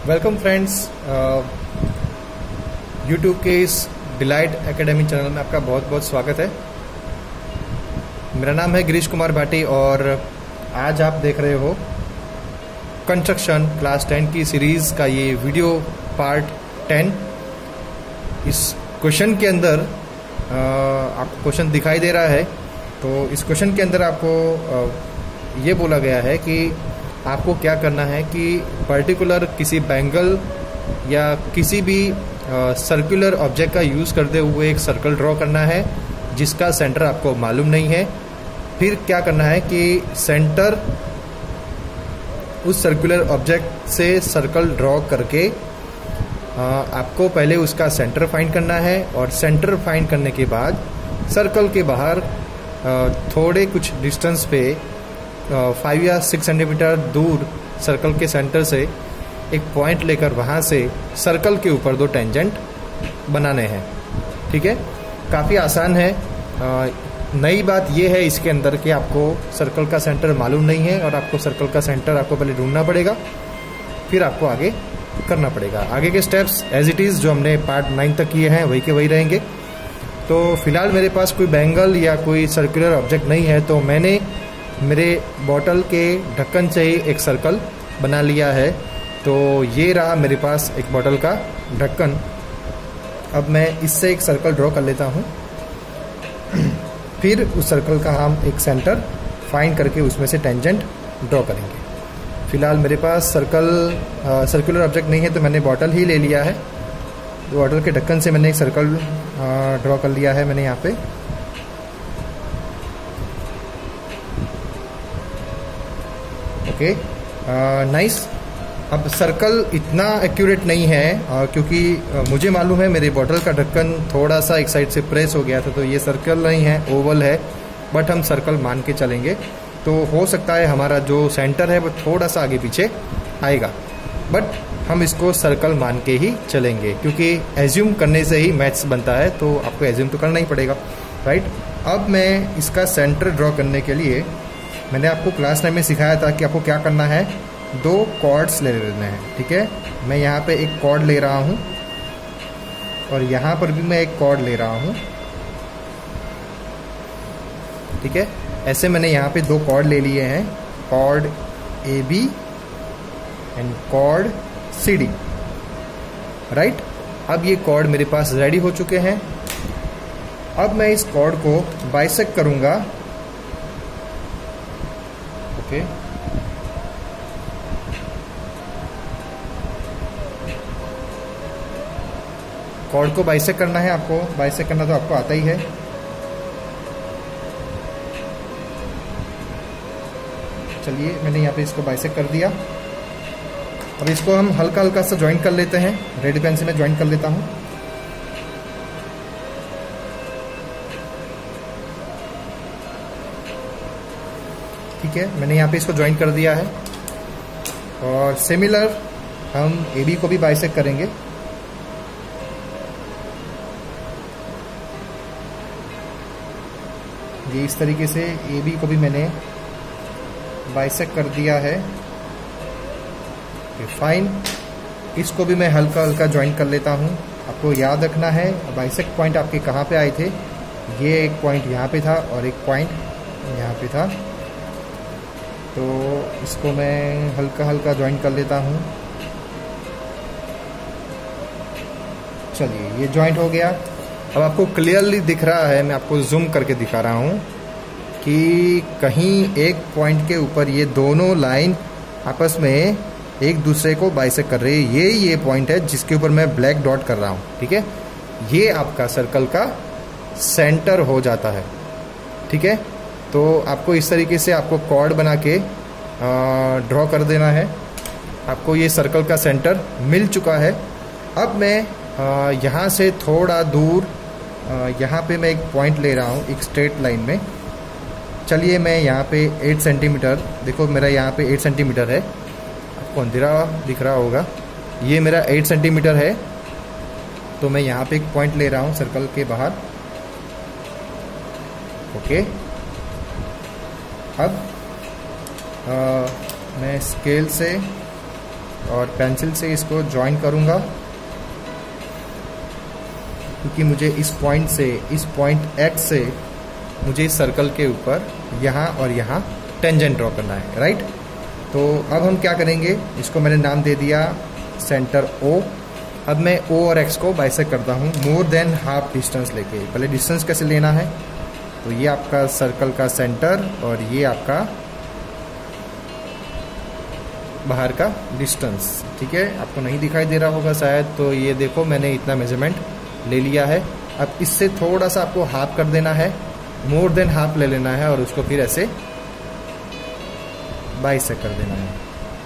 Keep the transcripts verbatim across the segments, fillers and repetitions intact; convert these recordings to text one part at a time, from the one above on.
Welcome friends, YouTube के इस delight academy channel में आपका बहुत बहुत स्वागत है। मेरा नाम है गिरीश कुमार भाटी और आज आप देख रहे हो कंस्ट्रक्शन क्लास टेन की सीरीज़ का ये वीडियो पार्ट टेन। इस क्वेश्चन के अंदर आपको क्वेश्चन दिखाई दे रहा है, तो इस क्वेश्चन के अंदर आपको ये बोला गया है कि आपको क्या करना है कि पर्टिकुलर किसी बैंगल या किसी भी सर्कुलर ऑब्जेक्ट का यूज़ करते हुए एक सर्कल ड्रॉ करना है जिसका सेंटर आपको मालूम नहीं है। फिर क्या करना है कि सेंटर उस सर्कुलर ऑब्जेक्ट से सर्कल ड्रॉ करके आ, आपको पहले उसका सेंटर फाइंड करना है और सेंटर फाइंड करने के बाद सर्कल के बाहर आ, थोड़े कुछ डिस्टेंस पे फाइव या सिक्स सेंटीमीटर दूर सर्कल के सेंटर से एक पॉइंट लेकर वहाँ से सर्कल के ऊपर दो टेंजेंट बनाने हैं। ठीक है, काफ़ी आसान है। आ, नई बात यह है इसके अंदर कि आपको सर्कल का सेंटर मालूम नहीं है और आपको सर्कल का सेंटर आपको पहले ढूंढना पड़ेगा, फिर आपको आगे करना पड़ेगा। आगे के स्टेप्स एज इट इज़ जो हमने पार्ट नाइन तक किए हैं वही के वही रहेंगे। तो फिलहाल मेरे पास कोई बैंगल या कोई सर्कुलर ऑब्जेक्ट नहीं है, तो मैंने मेरे बॉटल के ढक्कन से ही एक सर्कल बना लिया है। तो ये रहा मेरे पास एक बॉटल का ढक्कन। अब मैं इससे एक सर्कल ड्रॉ कर लेता हूँ। फिर उस सर्कल का हम एक सेंटर फाइंड करके उसमें से टेंजेंट ड्रॉ करेंगे। फिलहाल मेरे पास सर्कल सर्कुलर ऑब्जेक्ट नहीं है, तो मैंने बॉटल ही ले लिया है। बॉटल के ढक्कन से मैंने एक सर्कल ड्रॉ कर लिया है मैंने यहाँ पे। Okay, nice. अब सर्कल इतना एक्यूरेट नहीं है uh, क्योंकि uh, मुझे मालूम है मेरे बॉटल का ढक्कन थोड़ा सा एक साइड से प्रेस हो गया था, तो ये सर्कल नहीं है, ओवल है, बट हम सर्कल मान के चलेंगे। तो हो सकता है हमारा जो सेंटर है वो थोड़ा सा आगे पीछे आएगा, बट हम इसको सर्कल मान के ही चलेंगे क्योंकि एज्यूम करने से ही मैथ्स बनता है, तो आपको एज्यूम तो करना ही पड़ेगा, राइट। अब मैं इसका सेंटर ड्रॉ करने के लिए मैंने आपको क्लास नाइन में सिखाया था कि आपको क्या करना है, दो कॉर्ड्स ले लेने हैं। ठीक है, मैं यहाँ पे एक कॉर्ड ले रहा हूँ और यहाँ पर भी मैं एक कॉर्ड ले रहा हूँ। ठीक है, ऐसे मैंने यहाँ पे दो कॉर्ड ले लिए हैं, chord A B and chord C D, right. अब ये कॉर्ड मेरे पास रेडी हो चुके हैं। अब मैं इस कॉर्ड को बाइसेक्ट करूँगा। ओके, कॉर्ड को बाइसेक्ट करना है आपको। बाइसेक्ट करना तो आपको आता ही है। चलिए, मैंने यहाँ पे इसको बाइसेक्ट कर दिया। अब इसको हम हल्का हल्का सा ज्वाइन कर लेते हैं। रेड पेन से मैं ज्वाइन कर लेता हूँ। ठीक है, मैंने यहाँ पे इसको ज्वाइन कर दिया है और सिमिलर हम ए बी को भी बाइसेक्ट करेंगे। ये इस तरीके से ए बी को भी मैंने बाइसेक्ट कर दिया है। फाइन, इसको भी मैं हल्का हल्का ज्वाइन कर लेता हूँ। आपको याद रखना है बाइसेक्ट पॉइंट आपके कहाँ पे आए थे। ये एक पॉइंट यहाँ पे था और एक पॉइंट यहाँ पे था, तो इसको मैं हल्का हल्का ज्वाइन कर लेता हूँ। चलिए, ये ज्वाइंट हो गया। अब आपको क्लियरली दिख रहा है, मैं आपको जूम करके दिखा रहा हूँ कि कहीं एक पॉइंट के ऊपर ये दोनों लाइन आपस में एक दूसरे को बाइसेक्ट कर रही है। ये ये पॉइंट है जिसके ऊपर मैं ब्लैक डॉट कर रहा हूँ। ठीक है, ये आपका सर्कल का सेंटर हो जाता है। ठीक है, तो आपको इस तरीके से आपको कॉर्ड बना के ड्रॉ कर देना है। आपको ये सर्कल का सेंटर मिल चुका है। अब मैं यहाँ से थोड़ा दूर यहाँ पे मैं एक पॉइंट ले रहा हूँ एक स्ट्रेट लाइन में। चलिए, मैं यहाँ पे एट सेंटीमीटर, देखो मेरा यहाँ पे एट सेंटीमीटर है, आपको अंधेरा दिख रहा होगा, ये मेरा एट सेंटीमीटर है। तो मैं यहाँ पे एक पॉइंट ले रहा हूँ सर्कल के बाहर। ओके, अब आ, मैं स्केल से और पेंसिल से इसको ज्वाइन करूँगा, क्योंकि मुझे इस पॉइंट से, इस पॉइंट एक्स से मुझे इस सर्कल के ऊपर यहाँ और यहाँ टेंजेंट ड्रॉ करना है, राइट। तो अब हम क्या करेंगे, इसको मैंने नाम दे दिया सेंटर O। अब मैं O और X को बाइसेक्ट करता हूँ मोर देन हाफ डिस्टेंस लेके। पहले डिस्टेंस कैसे लेना है, तो ये आपका सर्कल का सेंटर और ये आपका बाहर का डिस्टेंस, ठीक है। आपको नहीं दिखाई दे रहा होगा शायद, तो ये देखो मैंने इतना मेजरमेंट ले लिया है। अब इससे थोड़ा सा आपको हाफ कर देना है, मोर देन हाफ ले लेना है और उसको फिर ऐसे बाइसेक्ट कर देना है।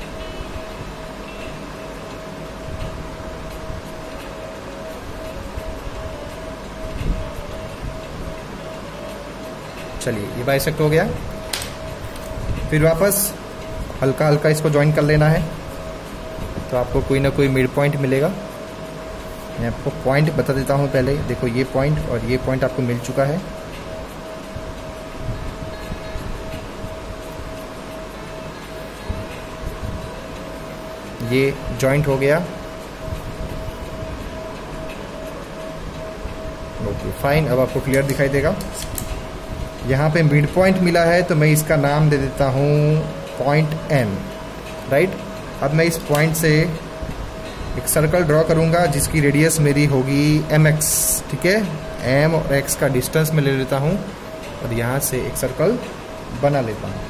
चलिए ये बाइसेक्ट हो गया। फिर वापस हल्का हल्का इसको ज्वाइन कर लेना है, तो आपको कोई ना कोई मिड पॉइंट मिलेगा। मैं आपको पॉइंट बता देता हूँ पहले। देखो ये पॉइंट और ये पॉइंट आपको मिल चुका है। ये जॉइंट हो गया, ओके फाइन। अब आपको क्लियर दिखाई देगा। यहाँ पे मिड पॉइंट मिला है, तो मैं इसका नाम दे देता हूँ पॉइंट एम, राइट। अब मैं इस पॉइंट से एक सर्कल ड्रॉ करूँगा जिसकी रेडियस मेरी होगी एम एक्स, ठीक है। एम और एक्स का डिस्टेंस मैं ले लेता हूँ और यहाँ से एक सर्कल बना लेता हूँ।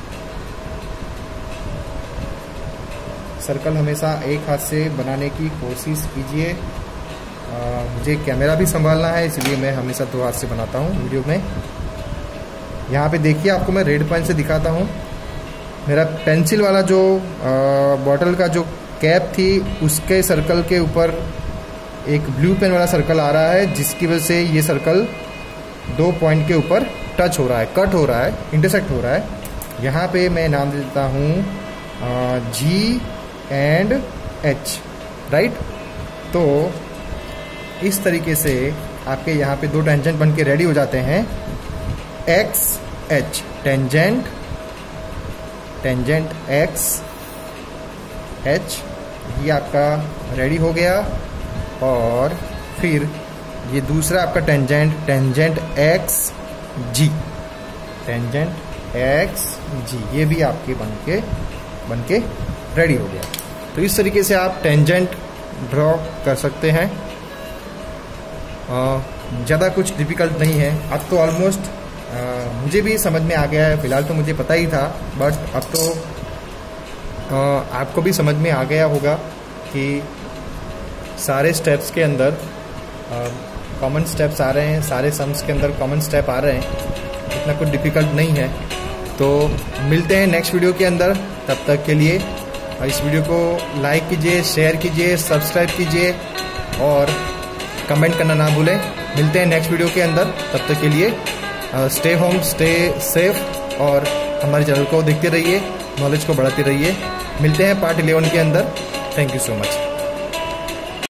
सर्कल हमेशा एक हाथ से बनाने की कोशिश कीजिए। मुझे कैमरा भी संभालना है, इसलिए मैं हमेशा दो हाथ से बनाता हूँ वीडियो में। यहाँ पे देखिए, आपको मैं रेड पेन से दिखाता हूँ। मेरा पेंसिल वाला जो बॉटल का जो कैप थी, उसके सर्कल के ऊपर एक ब्लू पेन वाला सर्कल आ रहा है, जिसकी वजह से ये सर्कल दो पॉइंट के ऊपर टच हो रहा है, कट हो रहा है, इंटरसेक्ट हो रहा है। यहाँ पे मैं नाम देता हूँ जी एंड एच, राइट। तो इस तरीके से आपके यहाँ पे दो टेंजेंट बन के रेडी हो जाते हैं। X H tangent, tangent X H, ये आपका रेडी हो गया। और फिर ये दूसरा आपका tangent, tangent X G, tangent X G, ये भी आपके बन के बन के रेडी हो गया। तो इस तरीके से आप टेंजेंट ड्रॉ कर सकते हैं। ज़्यादा कुछ डिफ़िकल्ट नहीं है। अब तो ऑलमोस्ट मुझे भी समझ में आ गया है। फ़िलहाल तो मुझे पता ही था, बट अब तो आ, आपको भी समझ में आ गया होगा कि सारे स्टेप्स के अंदर कॉमन स्टेप्स आ रहे हैं, सारे सम्स के अंदर कॉमन स्टेप आ रहे हैं। इतना कुछ डिफ़िकल्ट नहीं है। तो मिलते हैं नेक्स्ट वीडियो के अंदर। तब तक के लिए इस वीडियो को लाइक कीजिए, शेयर कीजिए, सब्सक्राइब कीजिए और कमेंट करना ना भूलें। मिलते हैं नेक्स्ट वीडियो के अंदर। तब तक के लिए स्टे होम, स्टे सेफ और हमारे चैनल को देखते रहिए, नॉलेज को बढ़ाते रहिए। मिलते हैं पार्ट इलेवन के अंदर। Thank you so much.